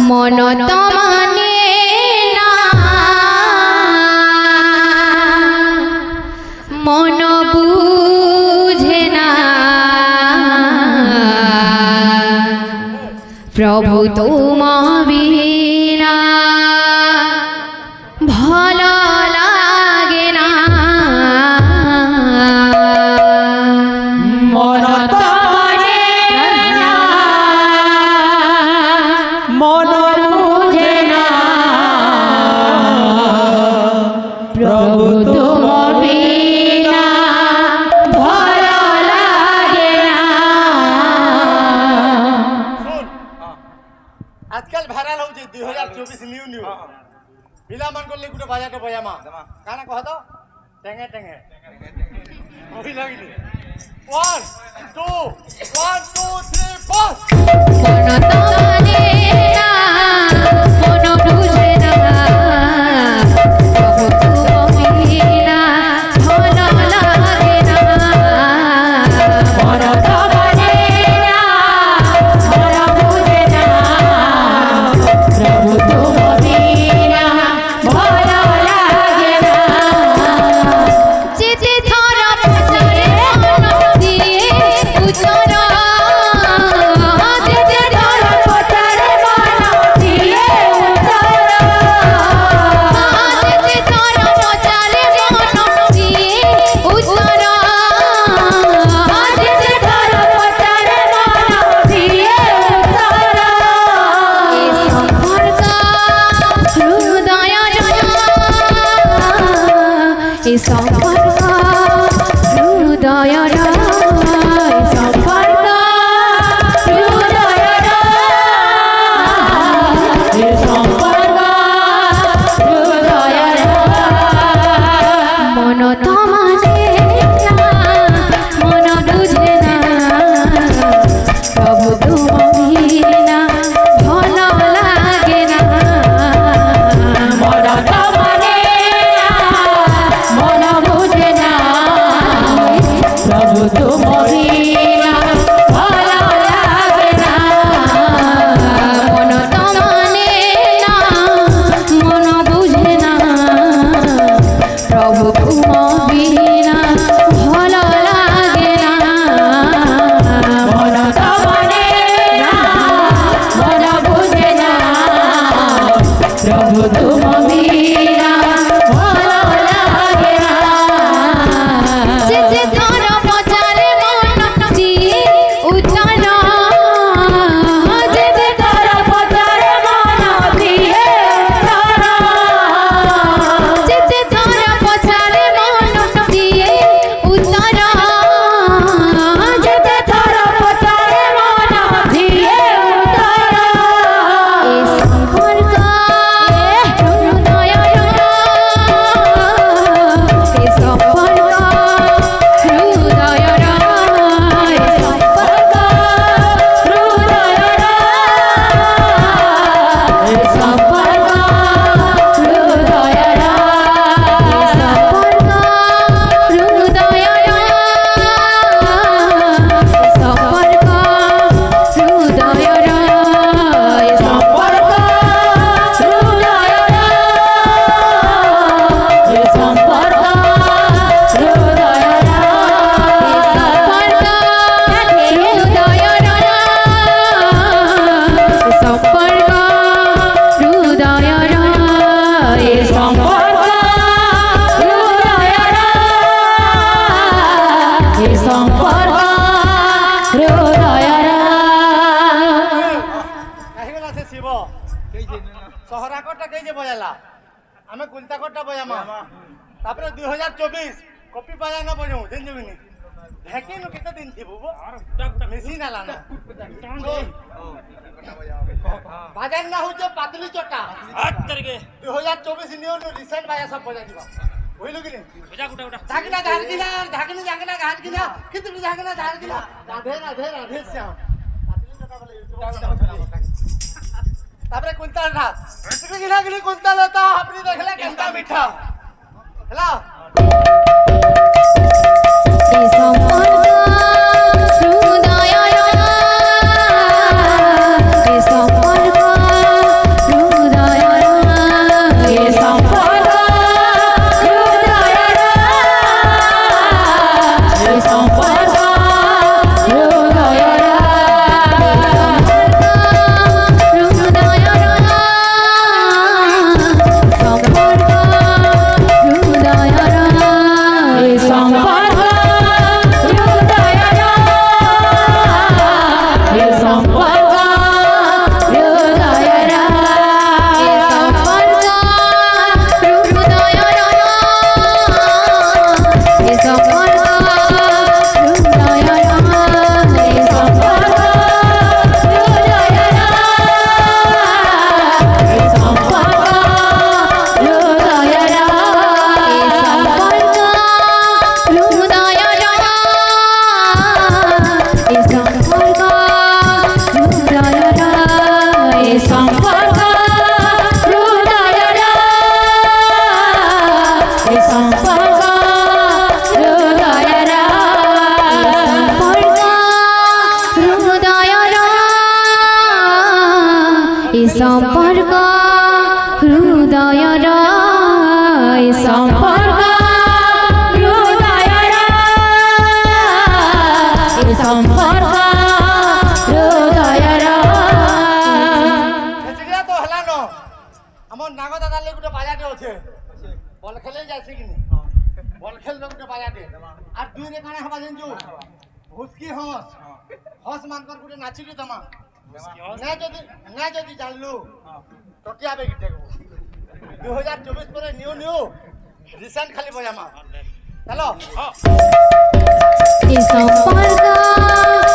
मन तो माने ना मन बुझे ना प्रभु तुम बिना भला लागे ना मन तो माने ना मन बुझे ना प्रभु तुम बिना भला लागे ना। आजकल भाइराल होउची 2024 न्यू न्यू पिला मन को ले गुटे बाजा तो बजामा काना कह तो टेंगे टेंगे ओही लागिले 1 2 1 2 3 4 मन तो माने ना मन बुझे ना प्रभु तुम बिना भला लागे ना मन तो माने ना मन बुझे ना प्रभु तुम बिना भला लागे ना। जेते थोड़ा पचारे मन दिए उतर जेते थोड़ा पचारे मन दिए उतर जेते थोड़ा पचारे मन दिए उतर जेते थोड़ा पचारे मन दिए उतर ए संपर्क हृदय ए संपर्क हृदय संपर्क मन तो माने ना मन बुझे ना प्रभु तुम बिना भला लागे ना मन तो माने ना मन बुझे ना प्रभु तुम बिना भला लागे ना। मन तो माने ना मन बुझे ना प्रभु तुम बिना भला लागे ना मन तो माने ना मन बुझे ना प्रभु तुम बिना भला लागे ना। जेते थोड़ा पचारे मन दिए उतर जेते थोड़ा पचारे मन दिए उतर जेते थोड़ा पचारे मन दिए उतर जेते थोड़ा पचारे मन दिए उतर ए संपर्क हृदय ए संपर्क हृदय ए संपर्क संपर्क हृदय संपर्क हृदय संपर्क हृदय संपर्क हृदय संपर्क काहिगला से शिव सहराकटा कई जे बजाला हमें कुलताकटा बजामा तापरे 2024 कॉपी बजा ना बजाऊ दिन जमिनी ढेके न कितना दिन थी बुबो मेसिन आला ना बाजार ना हो जो पातली चोटा 2024 न्यू न्यू रिसेंट बाजा सब बजा दिबा होइलो कि नहीं बजा गुटा गुटा झागना झागना झागना झागना झागना कितनी झागना झागना राधे राधे राधे श्याम पातली चोटा वाले तापरे कुंताल था इसके गिना गिनी कुंताल होता अपनी देखला केंता मीठा हेला संपर्क हृदय সম্পর্ক হৃদয়র সম্পর্ক হৃদয়র সম্পর্ক হৃদয়র সেটা তো হলা ন আমার নাগ দাদা লে গুটে বাজাতে আছে বল খেলে যাইছে কিনি বল খেলবে গুটে বাজাতে আর দুই রে কানে হবা জানজু হুসকি হস হস মানকর গুটে নাচিলি তমা না যদি জানলু টটিয়াবে গিতে 2024 পরে নিউ রিসেন্ট খালি বজামা চলো সম্পর্ক